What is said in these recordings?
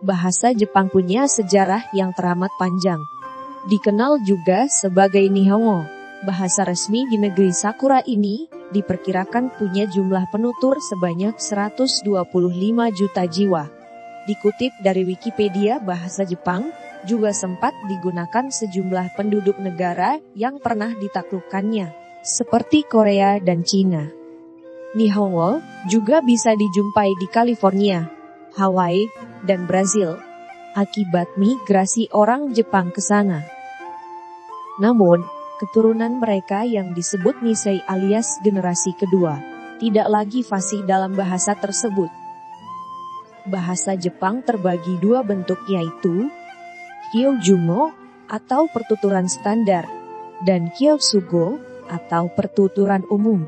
Bahasa Jepang punya sejarah yang teramat panjang. Dikenal juga sebagai Nihongo. Bahasa resmi di negeri Sakura ini diperkirakan punya jumlah penutur sebanyak 125 juta jiwa. Dikutip dari Wikipedia, bahasa Jepang juga sempat digunakan sejumlah penduduk negara yang pernah ditaklukkannya, seperti Korea dan Cina. Nihongo juga bisa dijumpai di California, Hawaii, dan Brazil, akibat migrasi orang Jepang ke sana. Namun, keturunan mereka yang disebut Nisei alias generasi kedua, tidak lagi fasih dalam bahasa tersebut. Bahasa Jepang terbagi dua bentuk, yaitu Kyojungo atau pertuturan standar, dan Kyotsugo atau pertuturan umum.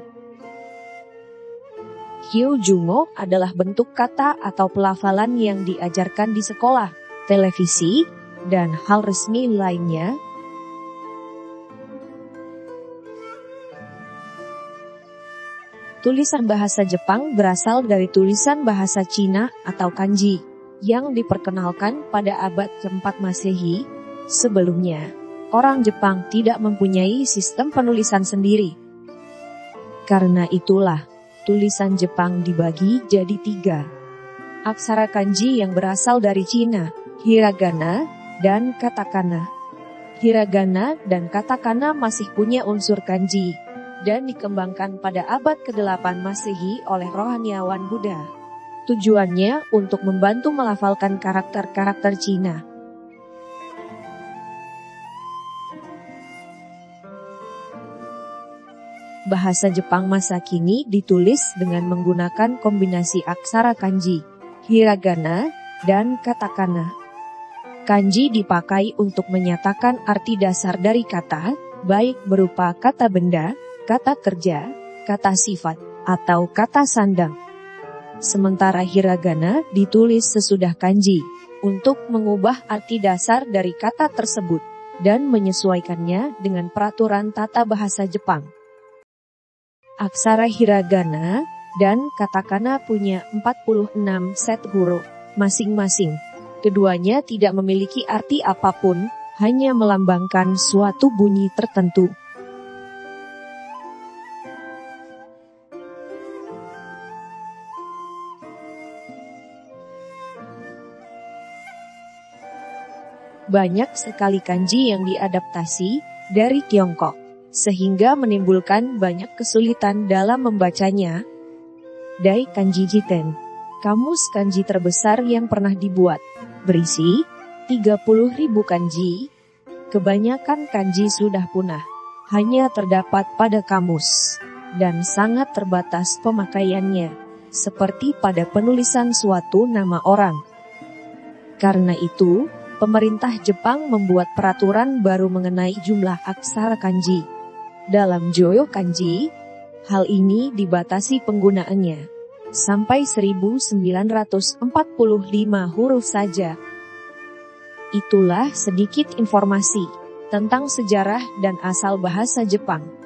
Kyojungo adalah bentuk kata atau pelafalan yang diajarkan di sekolah, televisi, dan hal resmi lainnya. Tulisan bahasa Jepang berasal dari tulisan bahasa Cina atau kanji, yang diperkenalkan pada abad ke-4 Masehi. Sebelumnya, orang Jepang tidak mempunyai sistem penulisan sendiri. Karena itulah, tulisan Jepang dibagi jadi 3. Aksara kanji yang berasal dari Cina, hiragana, dan katakana. Hiragana dan katakana masih punya unsur kanji, dan dikembangkan pada abad ke-8 Masehi oleh rohaniawan Buddha. Tujuannya untuk membantu melafalkan karakter-karakter Cina. Bahasa Jepang masa kini ditulis dengan menggunakan kombinasi aksara kanji, hiragana, dan katakana. Kanji dipakai untuk menyatakan arti dasar dari kata, baik berupa kata benda, kata kerja, kata sifat, atau kata sandang. Sementara hiragana ditulis sesudah kanji, untuk mengubah arti dasar dari kata tersebut, dan menyesuaikannya dengan peraturan tata bahasa Jepang. Aksara hiragana dan katakana punya 46 set huruf masing-masing. Keduanya tidak memiliki arti apapun, hanya melambangkan suatu bunyi tertentu. Banyak sekali kanji yang diadaptasi dari Tiongkok, sehingga menimbulkan banyak kesulitan dalam membacanya. Dai Kanji Jiten, kamus kanji terbesar yang pernah dibuat, berisi 30.000 kanji. Kebanyakan kanji sudah punah, hanya terdapat pada kamus, dan sangat terbatas pemakaiannya, seperti pada penulisan suatu nama orang. Karena itu, pemerintah Jepang membuat peraturan baru mengenai jumlah aksara kanji. Dalam Joyo Kanji, hal ini dibatasi penggunaannya sampai 1945 huruf saja. Itulah sedikit informasi tentang sejarah dan asal bahasa Jepang.